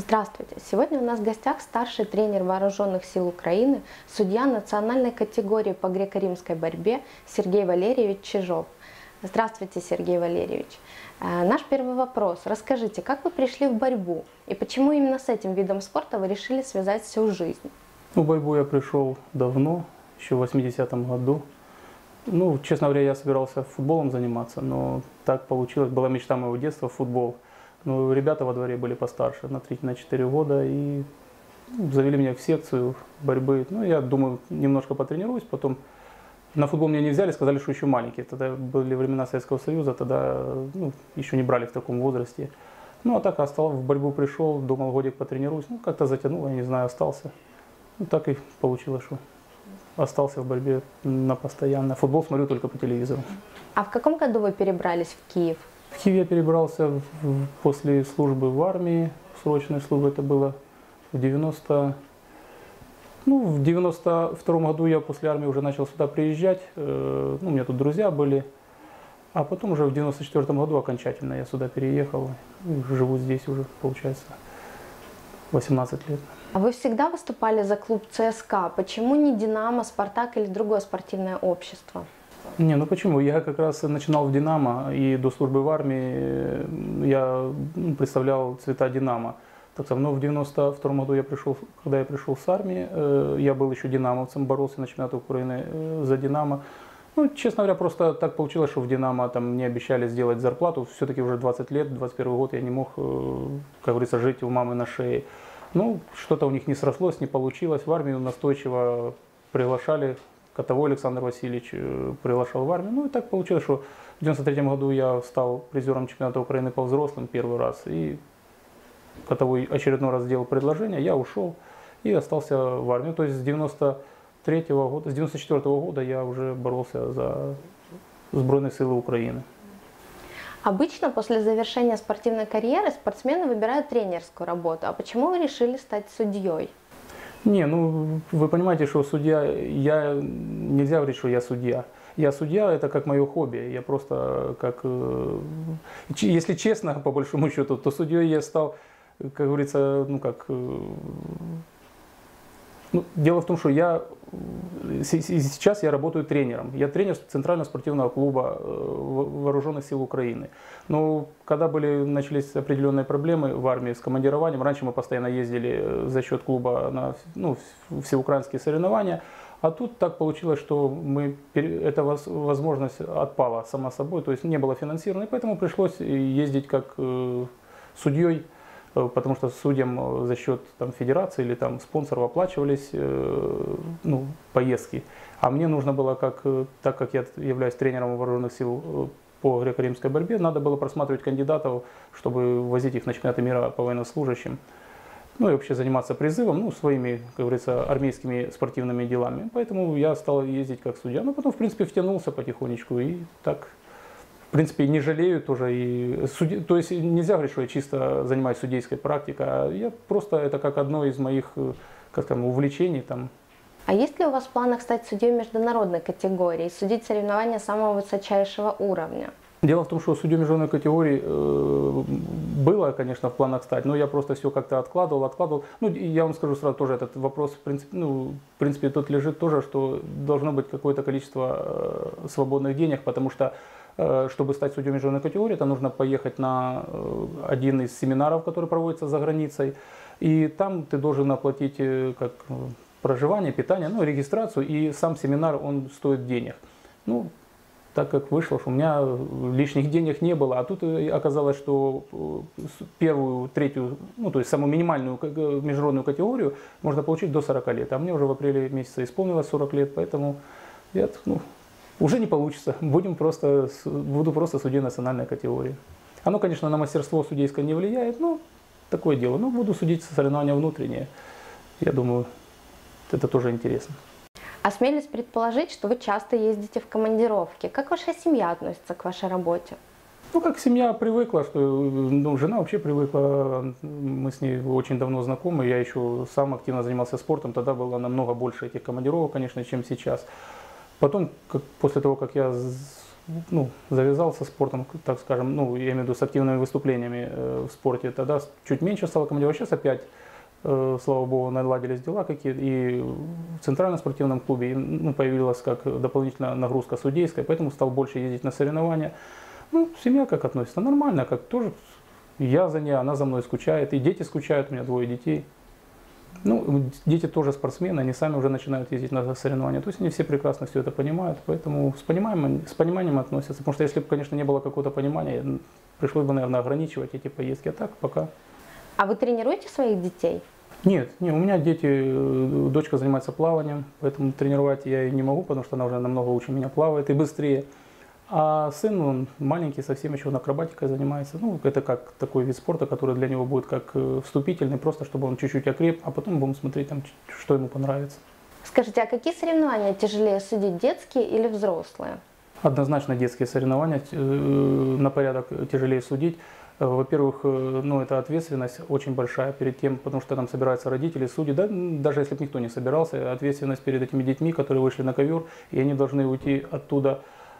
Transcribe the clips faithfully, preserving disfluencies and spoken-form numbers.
Здравствуйте! Сегодня у нас в гостях старший тренер Вооруженных сил Украины, судья национальной категории по греко-римской борьбе Сергей Валерьевич Чижов. Здравствуйте, Сергей Валерьевич! Наш первый вопрос. Расскажите, как вы пришли в борьбу и почему именно с этим видом спорта вы решили связать всю жизнь? Ну, в борьбу я пришел давно, еще в восьмидесятом году. Ну, честно говоря, я собирался футболом заниматься, но так получилось. Была мечта моего детства — футбол. Но ребята во дворе были постарше, на три-четыре года, и завели меня в секцию борьбы. Ну, я думаю, немножко потренируюсь, потом на футбол меня не взяли, сказали, что еще маленький. Тогда были времена Советского Союза, тогда ну, еще не брали в таком возрасте. Ну, а так остался, в борьбу пришел, думал, годик потренируюсь. Ну, как-то затянул, я не знаю, остался. Ну, так и получилось, что остался в борьбе на постоянно. Футбол смотрю только по телевизору. А в каком году вы перебрались в Киев? В Киев я перебрался в, после службы в армии, срочной службы, это было в девяносто... Ну, в девяносто втором году я после армии уже начал сюда приезжать, э, ну, у меня тут друзья были, а потом уже в девяносто четвёртом году окончательно я сюда переехал, и живу здесь уже, получается, восемнадцать лет. А вы всегда выступали за клуб ЦСКА? Почему не Динамо, Спартак или другое спортивное общество? Не, ну почему? Я как раз начинал в «Динамо», и до службы в армии я представлял цвета «Динамо». Так что, но в девяносто втором году, я пришел, когда я пришел с армии, я был еще динамовцем, боролся на чемпионате Украины за «Динамо». Ну, честно говоря, просто так получилось, что в «Динамо» там мне обещали сделать зарплату. Все-таки уже двадцать лет, двадцать первый год, я не мог, как говорится, жить у мамы на шее. Ну, что-то у них не срослось, не получилось. В армию настойчиво приглашали. Котовой Александр Васильевич приглашал в армию. Ну и так получилось, что в девяносто третьем году я стал призером чемпионата Украины по взрослым первый раз. И Котовой очередной раз сделал предложение, я ушел и остался в армии. То есть с девяносто третьего года, с девяносто четвёртого года я уже боролся за Сбройные силы Украины. Обычно после завершения спортивной карьеры спортсмены выбирают тренерскую работу. А почему вы решили стать судьей? Не, ну вы понимаете, что судья, я нельзя говорить, что я судья. Я судья, это как мое хобби. Я просто как, если честно, по большому счету, то судьей я стал, как говорится, ну как. Ну, дело в том, что я сейчас я работаю тренером. Я тренер Центрального спортивного клуба Вооруженных сил Украины. Но когда были, начались определенные проблемы в армии с командированием, раньше мы постоянно ездили за счет клуба на ну, всеукраинские соревнования, а тут так получилось, что мы, эта возможность отпала сама собой, то есть не было финансирования, поэтому пришлось ездить как судьей. Потому что судьям за счет там, федерации или там, спонсоров оплачивались э, ну, поездки. А мне нужно было, как, так как я являюсь тренером Вооруженных сил по греко-римской борьбе, надо было просматривать кандидатов, чтобы возить их на чемпионаты мира по военнослужащим. Ну и вообще заниматься призывом, ну, своими, как говорится, армейскими спортивными делами. Поэтому я стал ездить как судья. Ну, потом, в принципе, втянулся потихонечку и так... В принципе, не жалею тоже. И суд... То есть нельзя говорить, что я чисто занимаюсь судейской практикой, а я просто это как одно из моих, как там, увлечений. Там. А есть ли у вас в планах стать судьей международной категории, судить соревнования самого высочайшего уровня? Дело в том, что судьей международной категории э, было, конечно, в планах стать, но я просто все как-то откладывал, откладывал. Ну, я вам скажу сразу тоже, этот вопрос, в принципе, ну, в принципе, тут лежит тоже, что должно быть какое-то количество э, свободных денег, потому что чтобы стать судьей международной категории, это нужно поехать на один из семинаров, который проводится за границей. И там ты должен оплатить как проживание, питание, ну, регистрацию. И сам семинар, он стоит денег. Ну, так как вышло, что у меня лишних денег не было. А тут оказалось, что первую, третью, ну, то есть самую минимальную международную категорию можно получить до сорока лет. А мне уже в апреле месяце исполнилось сорок лет, поэтому я, ну, уже не получится. Будем просто, буду просто судьей национальной категории. Оно, конечно, на мастерство судейское не влияет, но такое дело. Но буду судить соревнования внутренние. Я думаю, это тоже интересно. Осмелюсь предположить, что вы часто ездите в командировки. Как ваша семья относится к вашей работе? Ну, как семья привыкла, что ну, жена вообще привыкла. Мы с ней очень давно знакомы. Я еще сам активно занимался спортом. Тогда было намного больше этих командировок, конечно, чем сейчас. Потом, как, после того, как я ну, завязал со спортом, так скажем, ну, я имею в виду с активными выступлениями э, в спорте, тогда чуть меньше стало командировать, сейчас опять, э, слава богу, наладились дела какие-то, и в центральном спортивном клубе, и, ну, появилась как дополнительная нагрузка судейская, поэтому стал больше ездить на соревнования. Ну, семья как относится? Нормально, как тоже, я за ней, она за мной скучает, и дети скучают, у меня двое детей. Ну, дети тоже спортсмены, они сами уже начинают ездить на соревнования. То есть они все прекрасно все это понимают, поэтому с пониманием, с пониманием относятся. Потому что если бы, конечно, не было какого-то понимания, пришлось бы, наверное, ограничивать эти поездки. А так пока. А вы тренируете своих детей? Нет, не, у меня дети, дочка занимается плаванием, поэтому тренировать я ее не могу, потому что она уже намного лучше меня плавает и быстрее. А сын, он маленький, совсем еще он акробатикой занимается. Ну, это как такой вид спорта, который для него будет как вступительный, просто чтобы он чуть-чуть окреп, а потом будем смотреть, там, что ему понравится. Скажите, а какие соревнования тяжелее судить, детские или взрослые? Однозначно детские соревнования на порядок тяжелее судить. Во-первых, ну, это ответственность очень большая перед тем, потому что там собираются родители, судьи, да, даже если бы никто не собирался, ответственность перед этими детьми, которые вышли на ковер, и они должны уйти оттуда,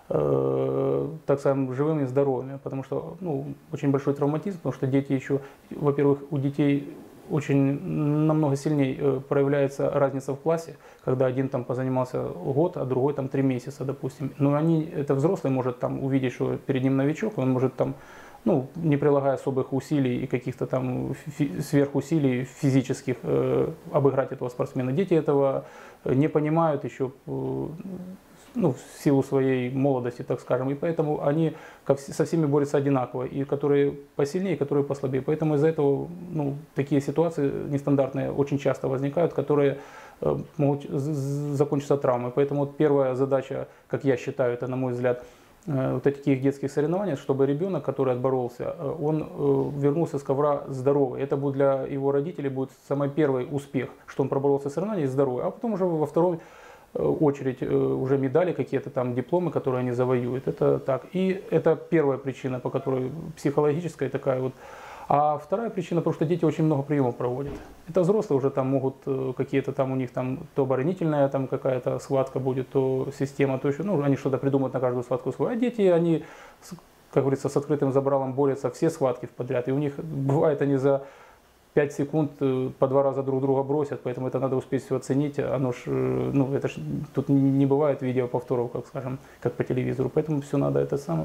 так скажем, живыми и здоровыми, потому что, ну, очень большой травматизм, потому что дети еще, во-первых, у детей очень намного сильнее проявляется разница в классе, когда один там позанимался год, а другой там три месяца, допустим. Но они, это взрослый может там увидеть, что перед ним новичок, он может там, ну, не прилагая особых усилий и каких-то там фи- сверхусилий физических, э, обыграть этого спортсмена. Дети этого не понимают еще, э, ну, в силу своей молодости, так скажем, и поэтому они со всеми борются одинаково, и которые посильнее, и которые послабее. Поэтому из-за этого, ну, такие ситуации нестандартные очень часто возникают, которые э, могут закончиться травмой. Поэтому вот первая задача, как я считаю, это, на мой взгляд, э, вот таких детских соревнований, чтобы ребенок, который отборолся, э, он э, вернулся с ковра здоровый. Это будет для его родителей будет самый первый успех, что он проборолся в соревновании здоровый, а потом уже во второй очередь уже медали, какие-то там дипломы, которые они завоюют. Это так. И это первая причина, по которой психологическая такая вот. А вторая причина, потому что дети очень много приемов проводят. Это взрослые уже там могут какие-то там у них там то оборонительная там какая-то схватка будет, то система, то еще, ну, они что-то придумают на каждую схватку свою. А дети, они, как говорится, с открытым забралом борются все схватки в подряд. И у них бывает они за пять секунд по два раза друг друга бросят, поэтому это надо успеть все оценить. Оно ж, ну, это ж, тут не бывает видеоповторов, как скажем, как по телевизору, поэтому все надо это самое,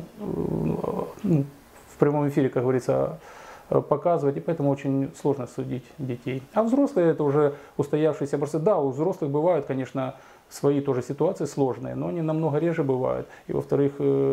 ну, в прямом эфире, как говорится, показывать, и поэтому очень сложно судить детей. А взрослые это уже устоявшиеся борцы. Да, у взрослых бывают, конечно, свои тоже ситуации сложные, но они намного реже бывают. И во-вторых,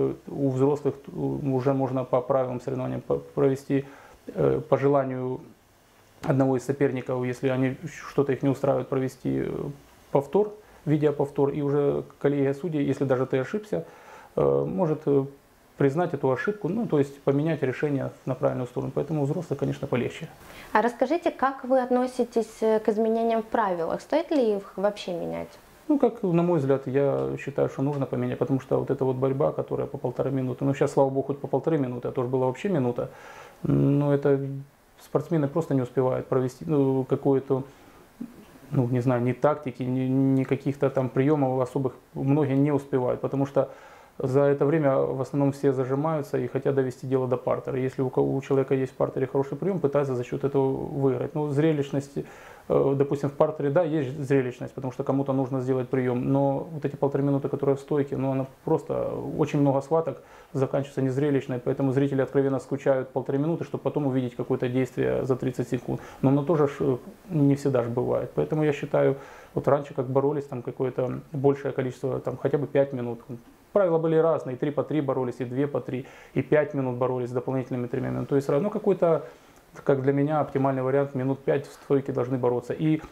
у взрослых уже можно по правилам соревнования провести по желанию одного из соперников, если они что-то их не устраивает, провести повтор, видеоповтор, и уже коллегия судей, если даже ты ошибся, может признать эту ошибку, ну, то есть поменять решение на правильную сторону. Поэтому у взрослых, конечно, полегче. А расскажите, как вы относитесь к изменениям в правилах? Стоит ли их вообще менять? Ну, как, на мой взгляд, я считаю, что нужно поменять, потому что вот эта вот борьба, которая по полторы минуты, ну, сейчас, слава богу, хоть по полторы минуты, а то же была вообще минута, но это спортсмены просто не успевают провести, ну, какую-то, ну, не знаю, ни тактики, ни, ни каких-то там приемов особых, многие не успевают, потому что за это время в основном все зажимаются и хотят довести дело до партера. Если у, у человека есть в партере хороший прием, пытаются за счет этого выиграть. Ну, зрелищность, э, допустим, в партере, да, есть зрелищность, потому что кому-то нужно сделать прием, но вот эти полторы минуты, которые в стойке, ну, она просто, очень много схваток заканчивается незрелищной, поэтому зрители откровенно скучают полторы минуты, чтобы потом увидеть какое-то действие за тридцать секунд. Но оно тоже ж, не всегда же бывает. Поэтому я считаю, вот раньше как боролись, там какое-то большее количество, там хотя бы пять минут. Правила были разные, и три по три боролись, и два по три, и пять минут боролись с дополнительными тремя минутами. То есть равно какой-то, как для меня, оптимальный вариант, минут пять в стойке должны бороться. И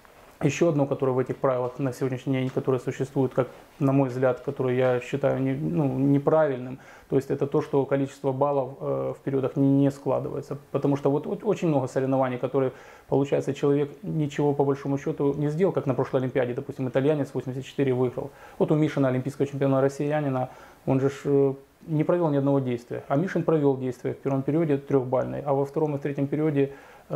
еще одно, которое в этих правилах на сегодняшний день, которое существует, как, на мой взгляд, которое я считаю не, ну, неправильным, то есть это то, что количество баллов э, в периодах не, не складывается. Потому что вот, вот очень много соревнований, которые, получается, человек ничего по большому счету не сделал, как на прошлой Олимпиаде, допустим, итальянец восемьдесят четыре выиграл. Вот у Мишина, олимпийского чемпиона россиянина, он же ж, не провел ни одного действия. А Мишин провел действие в первом периоде трехбальный, а во втором и в третьем периоде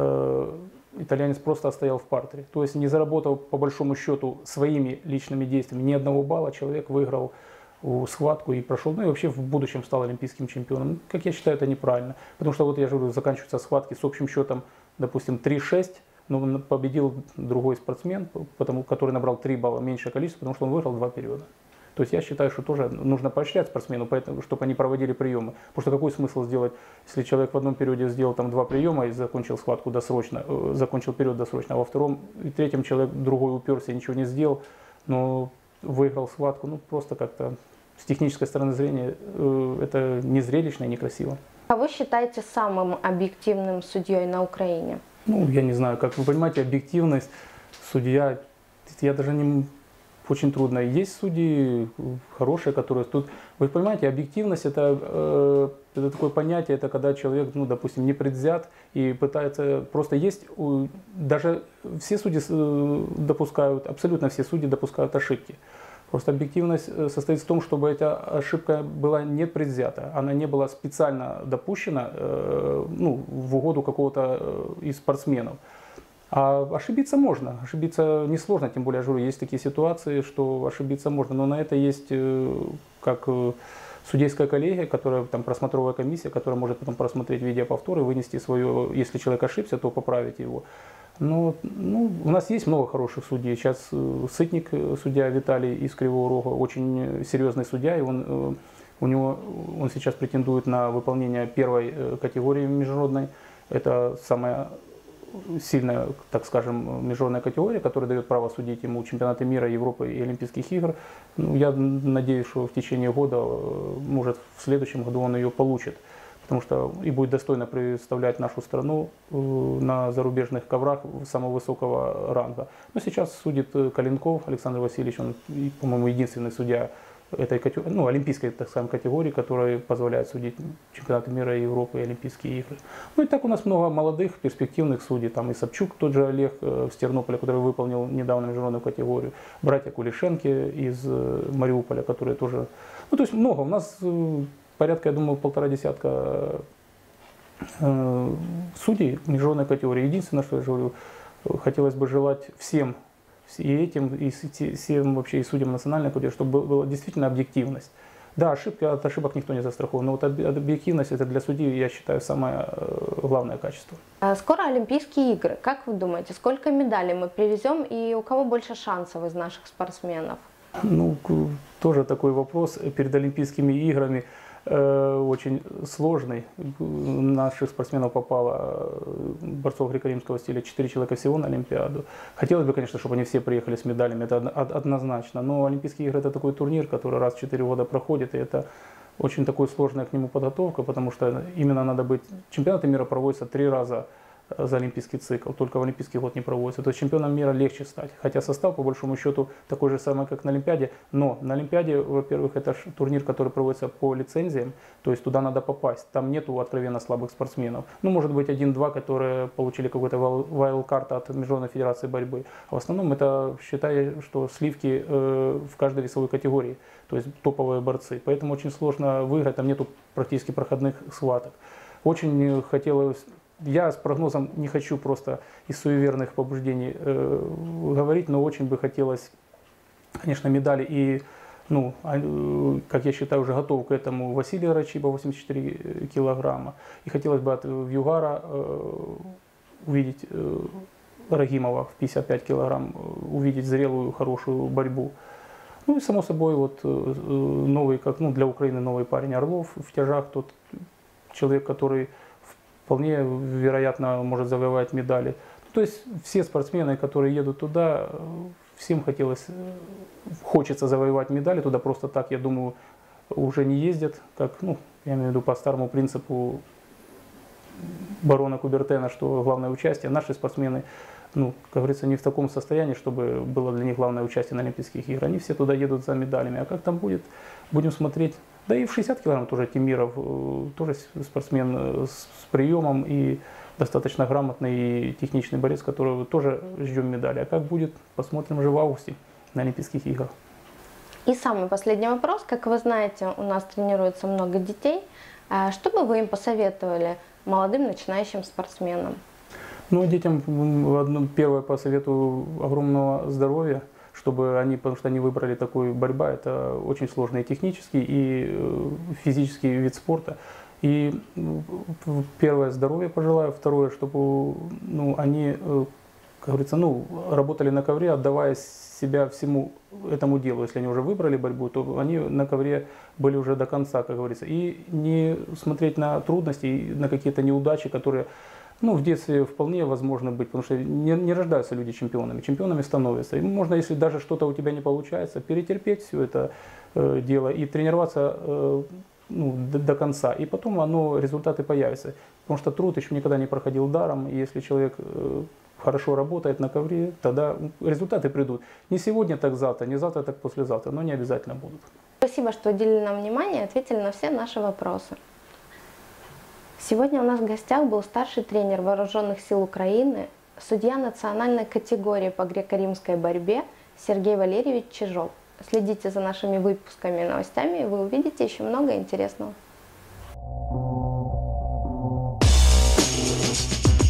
э, итальянец просто стоял в партере. То есть не заработал по большому счету своими личными действиями ни одного балла, человек выиграл схватку и прошел, ну и вообще в будущем стал олимпийским чемпионом. Как я считаю, это неправильно. Потому что вот я же говорю, заканчиваются схватки с общим счетом, допустим, три-шесть, но победил другой спортсмен, потому, который набрал три балла, меньшее количество, потому что он выиграл два периода. То есть я считаю, что тоже нужно поощрять спортсмену, поэтому, чтобы они проводили приемы. Потому что какой смысл сделать, если человек в одном периоде сделал там два приема и закончил схватку досрочно, э, закончил период досрочно, а во втором и третьем человек другой уперся, ничего не сделал, но выиграл схватку, ну просто как-то с технической стороны зрения э, это не зрелищно и некрасиво. Кого считаете самым объективным судьей на Украине? Ну, я не знаю, как вы понимаете, объективность, судья, я даже не... Очень трудно. Есть судьи хорошие, которые тут... Вы понимаете, объективность это, э, это такое понятие, это когда человек, ну, допустим, не предвзят и пытается... Просто есть... Даже все судьи допускают, абсолютно все судьи допускают ошибки. Просто объективность состоит в том, чтобы эта ошибка была не предвзята, она не была специально допущена э, ну, в угоду какого-то из спортсменов. А ошибиться можно, ошибиться несложно, тем более, я говорю, есть такие ситуации, что ошибиться можно, но на это есть как судейская коллегия, которая, там, просмотровая комиссия, которая может потом просмотреть видеоповтор и вынести свое, если человек ошибся, то поправить его. Но ну, у нас есть много хороших судей. Сейчас Сытник, судья Виталий из Кривого Рога, очень серьезный судья, и он, у него, он сейчас претендует на выполнение первой категории международной. Это самая сильная, так скажем, международная категория, которая дает право судить ему чемпионаты мира, Европы и Олимпийских игр. Ну, я надеюсь, что в течение года, может, в следующем году он ее получит, потому что и будет достойно представлять нашу страну на зарубежных коврах самого высокого ранга. Но сейчас судит Калинков Александр Васильевич, он, по-моему, единственный судья этой категории, ну, олимпийской, так скажем, категории, которая позволяет судить чемпионаты мира, Европы и Олимпийские игры. Ну и так у нас много молодых, перспективных судей, там и Собчук, тот же Олег в Стернополе, который выполнил недавно международную категорию, братья Кулишенки из Мариуполя, которые тоже, ну то есть много, у нас порядка, я думаю, полтора десятка э, судей международной категории. Единственное, что я говорю, хотелось бы желать всем, и этим, и всем вообще, и судьям национальной категории, чтобы была действительно объективность. Да, ошибки, от ошибок никто не застрахован, но вот объективность это для судьи, я считаю, самое главное качество. Скоро Олимпийские игры. Как вы думаете, сколько медалей мы привезем и у кого больше шансов из наших спортсменов? Ну, тоже такой вопрос перед Олимпийскими играми. Очень сложный. Наших спортсменов попало, борцов греко-римского стиля, четыре человека всего на Олимпиаду. Хотелось бы, конечно, чтобы они все приехали с медалями, это однозначно. Но Олимпийские игры это такой турнир, который раз в четыре года проходит, и это очень такой сложная к нему подготовка, потому что именно надо быть... Чемпионаты мира проводятся три раза за олимпийский цикл, только в олимпийский год не проводится. То есть чемпионом мира легче стать. Хотя состав, по большому счету, такой же самый, как на Олимпиаде. Но на Олимпиаде, во-первых, это турнир, который проводится по лицензиям, то есть туда надо попасть. Там нету откровенно слабых спортсменов. Ну, может быть, один-два, которые получили какой-то вайлдкарт от Международной федерации борьбы. А в основном это, считай, что сливки э, в каждой весовой категории, то есть топовые борцы. Поэтому очень сложно выиграть, там нету практически проходных схваток. Очень хотелось... Я с прогнозом не хочу просто из суеверных побуждений э, говорить, но очень бы хотелось, конечно, медали. И, ну, как я считаю, уже готов к этому Василий Рачиба, восемьдесят четыре килограмма. И хотелось бы от Вьюгара э, увидеть э, Рагимова в пятьдесят пять килограмм, увидеть зрелую, хорошую борьбу. Ну и, само собой, вот э, новый, как, ну, для Украины новый парень Орлов в тяжах, тот человек, который... вполне вероятно может завоевать медали. То есть все спортсмены, которые едут туда, всем хотелось, хочется завоевать медали, туда просто так, я думаю, уже не ездят, как, ну, я имею в виду по старому принципу барона Кубертена, что главное участие. Наши спортсмены, ну, как говорится, не в таком состоянии, чтобы было для них главное участие на Олимпийских играх. Они все туда едут за медалями. А как там будет, будем смотреть. Да и в шестьдесят килограмм тоже Тимиров, тоже спортсмен с приемом и достаточно грамотный и техничный борец, которого тоже ждем медали. А как будет, посмотрим уже в августе на Олимпийских играх. И самый последний вопрос. Как вы знаете, у нас тренируется много детей. Что бы вы им посоветовали, молодым начинающим спортсменам? Ну, детям первое посоветую огромного здоровья, чтобы они, потому что они выбрали такую борьбу, это очень сложный и технический, и физический вид спорта. И первое, здоровье пожелаю, второе, чтобы ну, они, как говорится, ну, работали на ковре, отдавая себя всему этому делу. Если они уже выбрали борьбу, то они на ковре были уже до конца, как говорится. И не смотреть на трудности, на какие-то неудачи, которые ну, в детстве вполне возможно быть, потому что не, не рождаются люди чемпионами, чемпионами становятся. И можно, если даже что-то у тебя не получается, перетерпеть все это э, дело и тренироваться э, ну, до, до конца. И потом оно, результаты появятся. Потому что труд еще никогда не проходил даром. И если человек э, хорошо работает на ковре, тогда результаты придут. Не сегодня, так завтра, не завтра, так послезавтра, но они обязательно будут. Спасибо, что уделили нам внимание и ответили на все наши вопросы. Сегодня у нас в гостях был старший тренер Вооруженных сил Украины, судья национальной категории по греко-римской борьбе Сергей Валерьевич Чижов. Следите за нашими выпусками и новостями, и вы увидите еще много интересного.